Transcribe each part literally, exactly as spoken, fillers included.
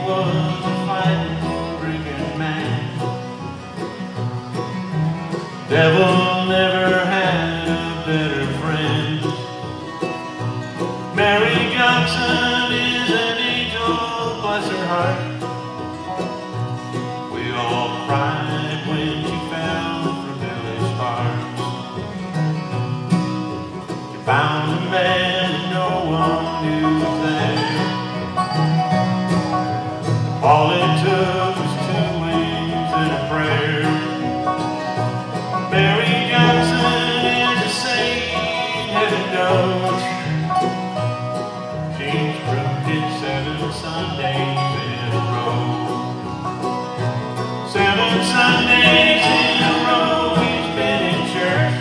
was a fighting, drinking man. Devil never had a better friend. Mary Johnson is an angel, bless her heart. We all cried when she fell from Billy's heart. She found a man and no one knew was there. All it took was two wings and a prayer. Mary Johnson is a saint, heaven knows. She's crooked seven Sundays in a row. Seven Sundays in a row he's been in church.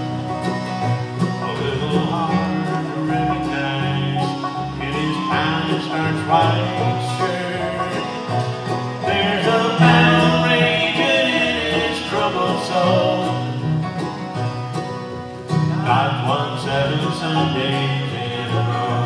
A little hard to recognize in his pound starch white shirt. There's a battle raging in his troubled soul. God won seven Sundays in a row.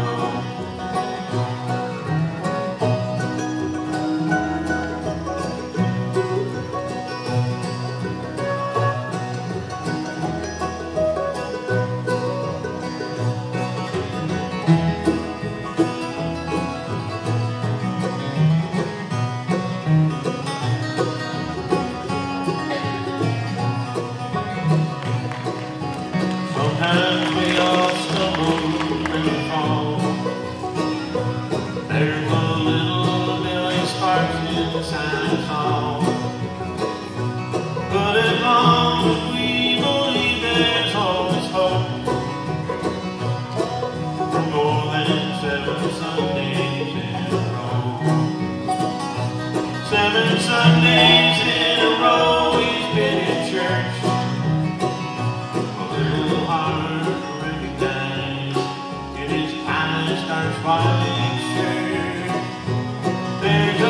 Sometimes we all stumble and fall. There's a little Billy Sparks inside us all. But as long as we believe there's always hope, for more than seven Sundays in a row. Seven Sundays in a row he's been in church. Hard to recognize in his eyes, starch white shirt. There's a